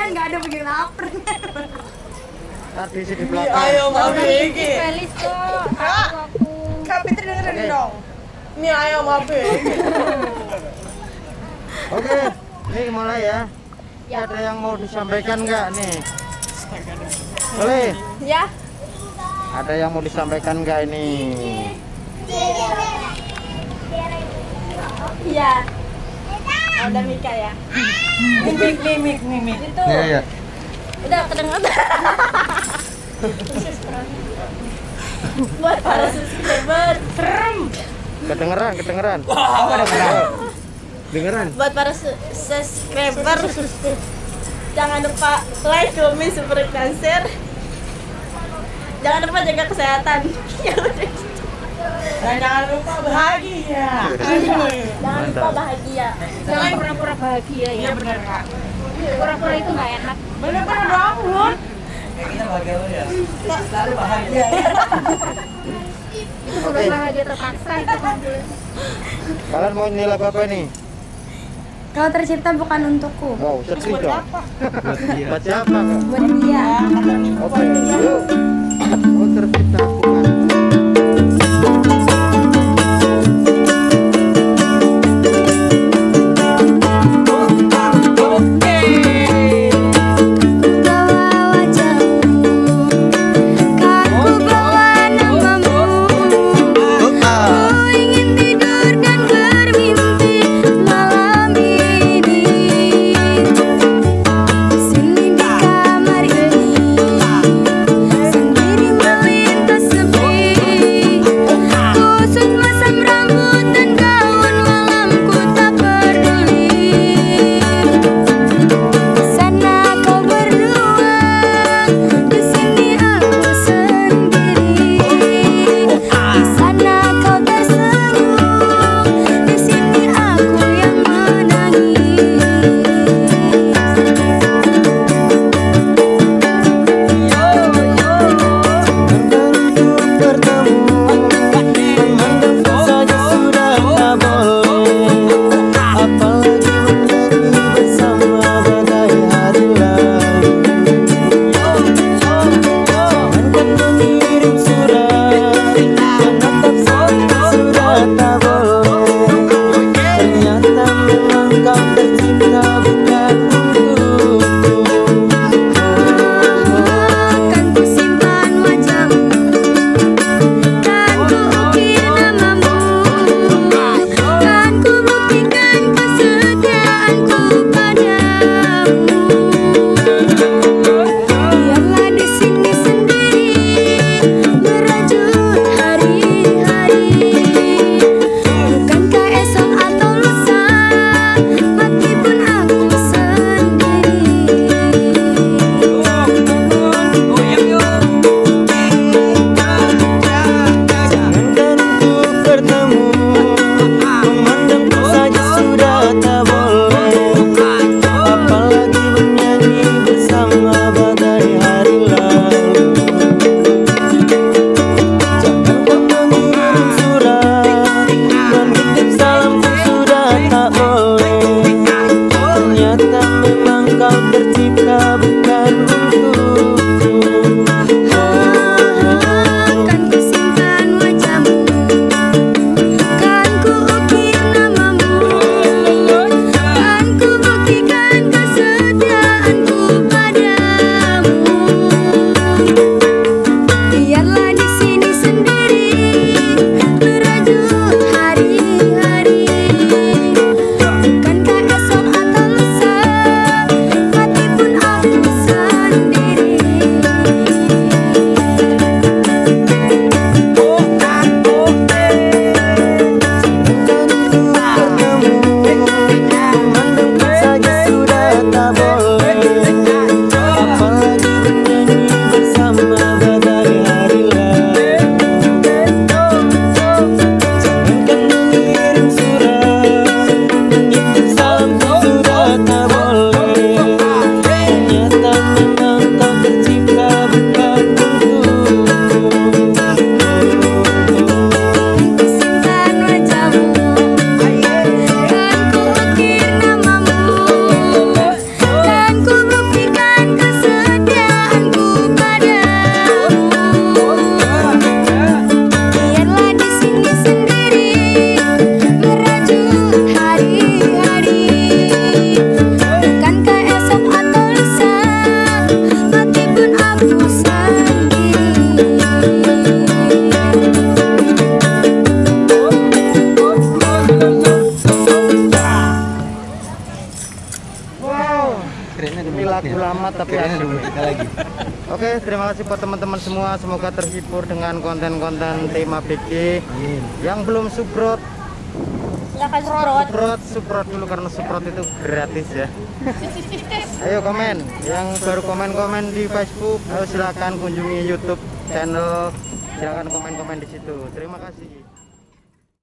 kan nggak ada bikin lapar. Tadi sih di belakang. Ayo mabek. Felis kok. Aku. Kak Fitri dengerin dong. Ini ayo mabek. Oke, ini mulai ya. Ada yang mau disampaikan nggak nih? Boleh? Ya. Ada yang mau disampaikan nggak ini? Iya. Ada Mika ya. Mimik. Itu. Iya. Udah kedengeran. Buat para subscriber. Serem. Kedengeran. Dengeran. Buat para subscriber. Jangan lupa like, comment, subscribe, dan share. Jangan lupa jaga kesehatan. Ya udah. Dan jangan lupa bahagia. Jangan lupa bahagia. Jangan pura-pura bahagia ya. Iya benar Kak. Pura-pura itu nggak enak. Benar-benar bangun. Kita bahagia loh ya. Selalu bahagia. Itu bukan bahagia terpaksa itu. Kalian mau nilai apa nih? Kau tercipta bukan untukku. Wow, sedih dong. Buat siapa? Kak? Buat dia. Oke, yuk. Oh, tercipta bukan. tapi Kayaknya asik. ada kita lagi. Oke, terima kasih buat teman-teman semua. Semoga terhibur dengan konten-konten tim ABG. Yang belum subrot, Silakan semprot. subrot dulu karena subrot itu gratis ya. Ayo komen, yang baru komen-komen di Facebook, ayo silakan kunjungi YouTube channel, silakan komen-komen di situ. Terima kasih.